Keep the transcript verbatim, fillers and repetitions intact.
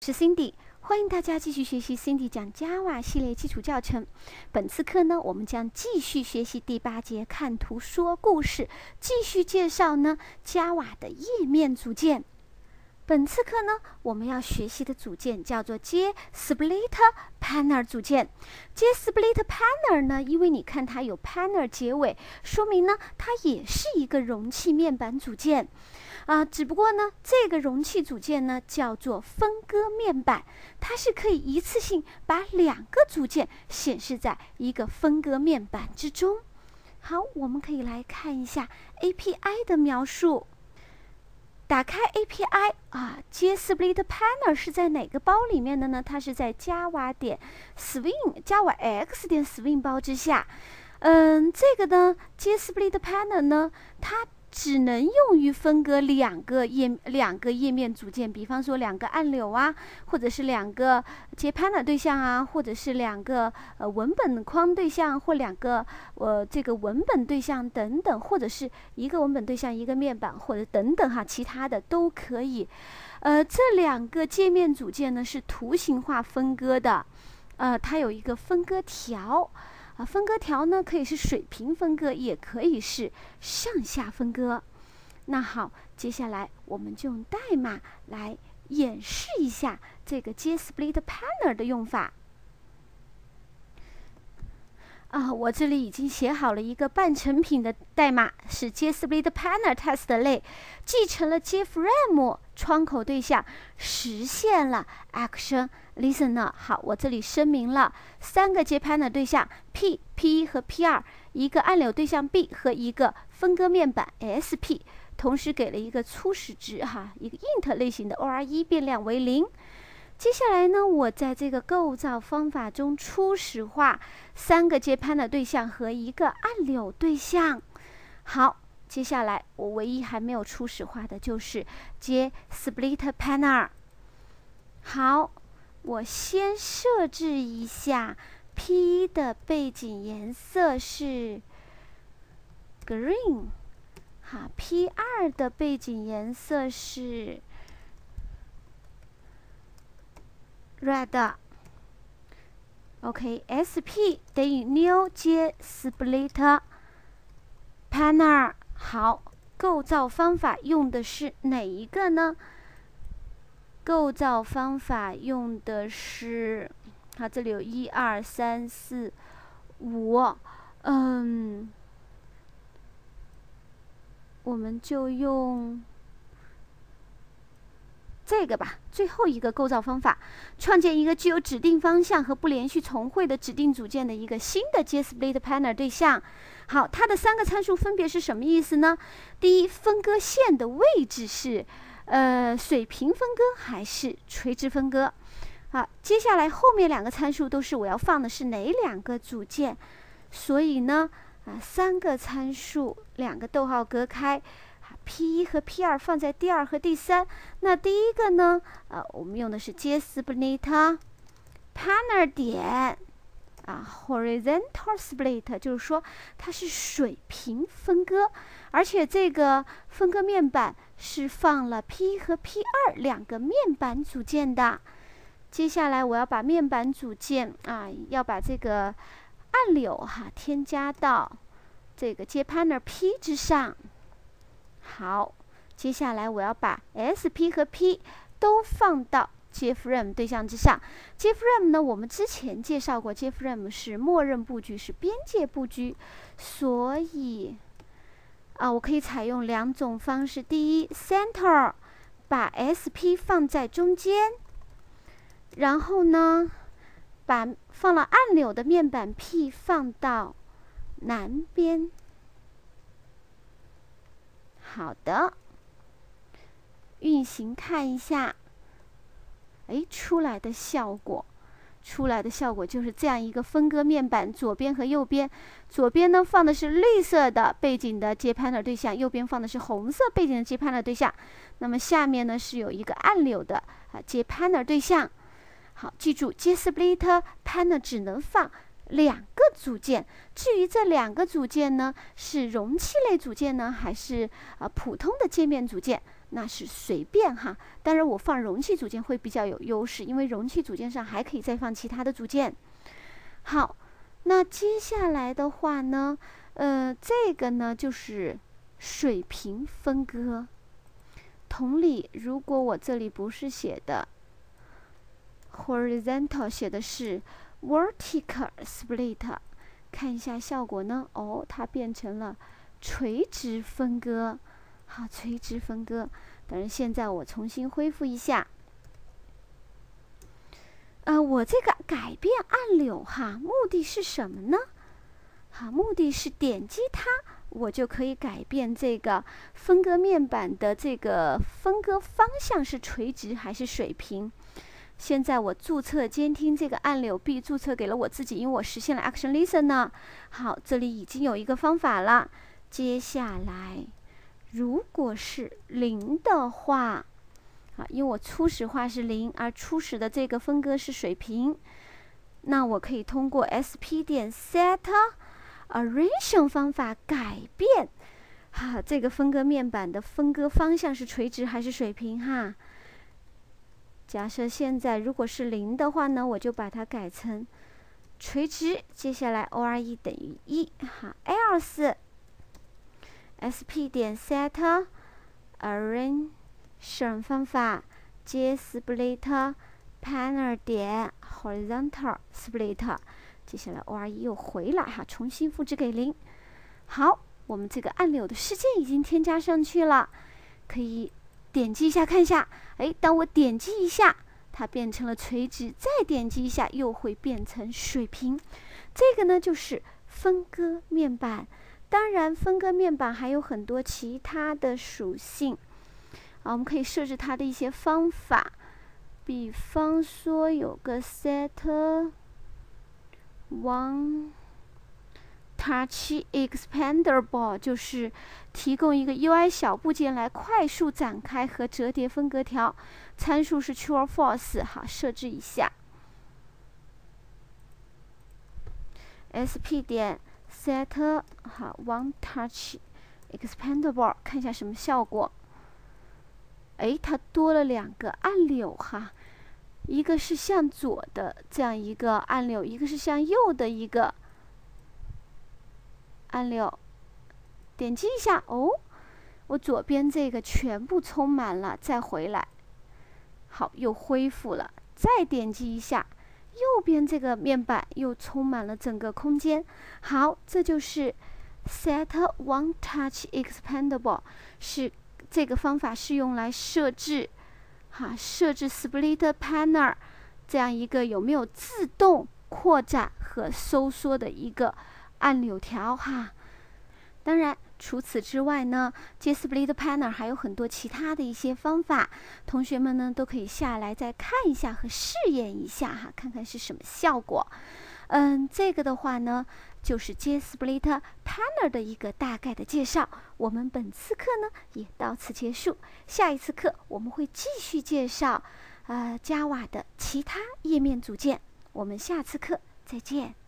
是 Cindy， 欢迎大家继续学习 Cindy 讲 Java 系列基础教程。本次课呢，我们将继续学习第八节看图说故事，继续介绍呢 Java 的页面组件。本次课呢，我们要学习的组件叫做 JSplit-Panner 组件。JSplit-Panner 呢，因为你看它有 Panner 结尾，说明呢它也是一个容器面板组件。啊，只不过呢，这个容器组件呢叫做分割面板，它是可以一次性把两个组件显示在一个分割面板之中。好，我们可以来看一下 A P I 的描述。打开 A P I 啊 ，JSplit-Panner 是在哪个包里面的呢？它是在 Java 点 Swing Java X 点 Swing 包之下。嗯，这个呢 ，JSplit-Panner 呢，它只能用于分割两个页两个页面组件，比方说两个按钮啊，或者是两个JPanner对象啊，或者是两个呃文本框对象，或两个呃这个文本对象等等，或者是一个文本对象一个面板，或者等等哈，其他的都可以。呃，这两个界面组件呢是图形化分割的，呃，它有一个分割条。啊，分割条呢可以是水平分割，也可以是上下分割。那好，接下来我们就用代码来演示一下这个 JSplit-Panner 的用法。啊，我这里已经写好了一个半成品的代码，是 JSplit-Panner test 类，继承了 JFrame 窗口对象，实现了 Action Listener。好，我这里声明了三个 JPanner 对象 P、P 一 和 P 二，一个按钮对象 B 和一个分割面板 S P， 同时给了一个初始值哈，一个 int 类型的 O R 一 变量为零。接下来呢，我在这个构造方法中初始化三个 JPanner 对象和一个按钮对象。好，接下来我唯一还没有初始化的就是 JSplit-Panner。好，我先设置一下 P 一 的背景颜色是 green， 好 ，P 二 的背景颜色是red。 OK， S P 等于 new JSplit-Panner。 好，构造方法用的是哪一个呢？构造方法用的是，好，这里有一二三四五，嗯，我们就用这个吧，最后一个构造方法，创建一个具有指定方向和不连续重绘的指定组件的一个新的 JSplit-Panner 对象。好，它的三个参数分别是什么意思呢？第一，分割线的位置是呃水平分割还是垂直分割？好，接下来后面两个参数都是我要放的是哪两个组件，所以呢，啊三个参数两个逗号隔开。P 一 和 P 二 放在第二和第三，那第一个呢？呃，我们用的是 JSplit-Panner 点啊 horizontal split， 就是说它是水平分割，而且这个分割面板是放了 P 一 和 P 二 两个面板组件的。接下来我要把面板组件啊，要把这个按钮哈添加到这个 JPanner P 之上。好，接下来我要把 S P 和 P 都放到 JFrame 对象之上。JFrame 呢，我们之前介绍过 ，JFrame 是默认布局，是边界布局，所以啊，我可以采用两种方式。第一 ，Center 把 S P 放在中间，然后呢，把放了按钮的面板 P 放到南边。好的，运行看一下，哎，出来的效果，出来的效果就是这样一个分割面板，左边和右边，左边呢放的是绿色的背景的 JPanner 对象，右边放的是红色背景的 JPanner 对象。那么下面呢是有一个按钮的啊 JPanner 对象。好，记住 JSplit-Panner 只能放两个组件，至于这两个组件呢，是容器类组件呢，还是啊、呃、普通的界面组件， 那是随便哈。当然，我放容器组件会比较有优势，因为容器组件上还可以再放其他的组件。好，那接下来的话呢，呃，这个呢就是水平分割。同理，如果我这里不是写的 horizontal， 写的是 vertical split， 看一下效果呢？哦，它变成了垂直分割。好，垂直分割。当然，现在我重新恢复一下。呃，我这个改变按钮哈，目的是什么呢？好，目的是点击它，我就可以改变这个分割面板的这个分割方向是垂直还是水平。现在我注册监听这个按钮 B 注册给了我自己，因为我实现了 Action Listen 呢。好，这里已经有一个方法了。接下来，如果是零的话，啊，因为我初始化是零，而初始的这个分割是水平，那我可以通过 S P 点 Set Arrangement 方法改变，哈、啊，这个分割面板的分割方向是垂直还是水平哈。假设现在如果是零的话呢，我就把它改成垂直。接下来 O R E 等于一，哈 ，else S P 点 Set Arrangement 方法接 Split Panel 点 Horizontal Split。接下来 O R E 又回来哈，重新复制给零。好，我们这个按钮的事件已经添加上去了，可以点击一下看一下。哎，当我点击一下，它变成了垂直，再点击一下又会变成水平。这个呢就是分割面板。当然，分割面板还有很多其他的属性啊，我们可以设置它的一些方法，比方说有个 set one touch expandable， 就是提供一个 U I 小部件来快速展开和折叠分割条，参数是 true or false。好，设置一下 S P 点 set 好 one touch expandable， 看一下什么效果。哎，它多了两个按钮哈，一个是向左的这样一个按钮，一个是向右的一个按钮。点击一下，哦，我左边这个全部充满了，再回来，好，又恢复了。再点击一下，右边这个面板又充满了整个空间。好，这就是 Set One Touch Expandable， 是这个方法是用来设置，哈，设置 Split Panel 这样一个有没有自动扩展和收缩的一个按钮条哈。当然，除此之外呢，接 Split Panel 还有很多其他的一些方法，同学们呢都可以下来再看一下和试验一下哈，看看是什么效果。嗯，这个的话呢，就是接 Split Panel 的一个大概的介绍。我们本次课呢也到此结束，下一次课我们会继续介绍呃 Java 的其他页面组件。我们下次课再见。